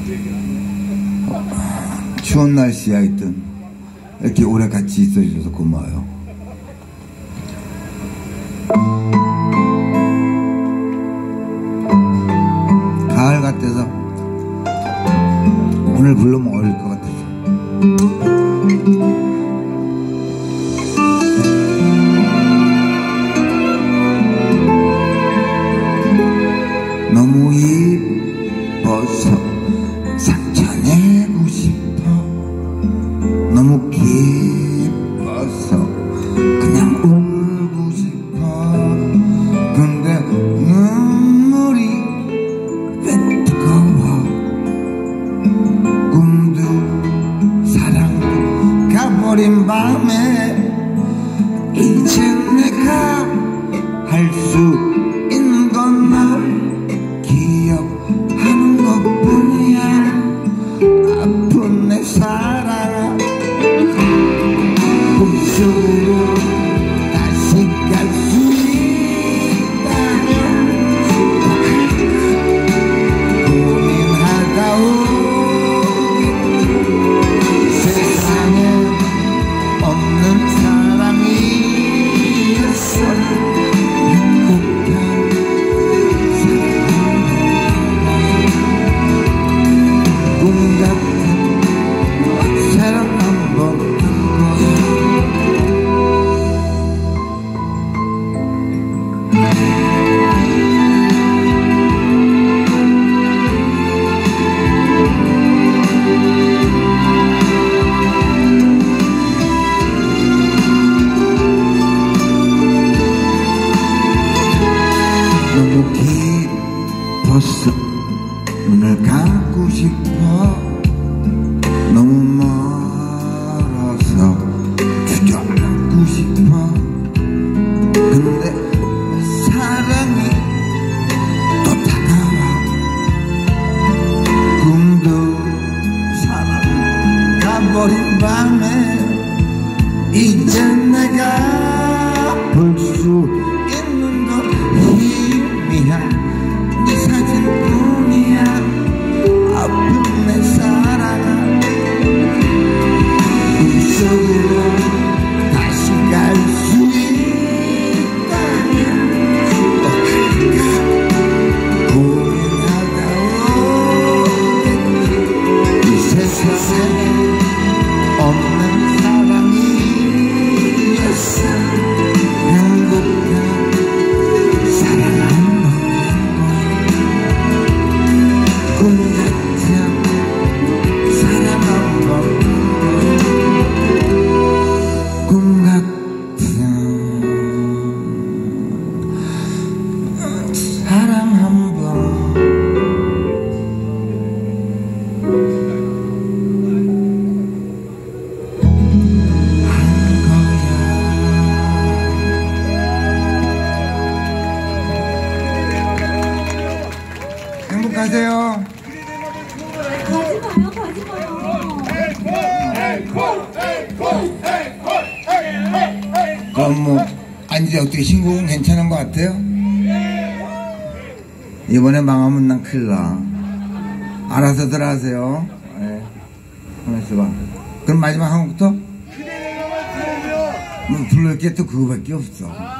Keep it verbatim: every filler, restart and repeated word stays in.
추운 날씨에 하여튼 이렇게 오래 같이 있어주셔서 고마워요. 가을 같아서 오늘 부르면 어릴 것 같아서 너무 이뻐서 상처내고 싶어. 너무 기뻐서 그냥 울고 싶어. 근데 눈물이 왜 뜨거워. 꿈도 사랑도 가버린 밤에 이제 내가 할 수 있는 건 널 기억하는 것뿐이야. 아픈 내 사랑 꿈속으로 다시 갈 수 있다면 고민하다 오겠지. 세상에 없는 사랑이었어. 너무 깊었어. 눈을 감고 싶어. 너무 멀어서 주저앉고 싶어. 근데 사랑이 또 다가와. 꿈도 사랑 가버린 밤에 이제 내가 볼 수 있는 건 희미한 네 사진뿐이야. 아픈 내 사랑아 꿈속으로 다시 갈 수 있다면 어떨까. 고민하다 오겠지. 이 세상에 없는 사랑이었어. 행복한 사랑 한 번, 꿈 같은 사랑 한 번, 꿈 같은 사랑 한 번. 행복하세요. 가지 마요, 가지 마요. 그럼 뭐 아니 이제 어떻게 신곡은 괜찮은 것 같아요? 이번에 망하면 난 큰일 나. 알아서들 하세요. 네. 가만 있어봐. 그럼 마지막 한 곡부터? 뭐 부를 게 또 그거밖에 없어.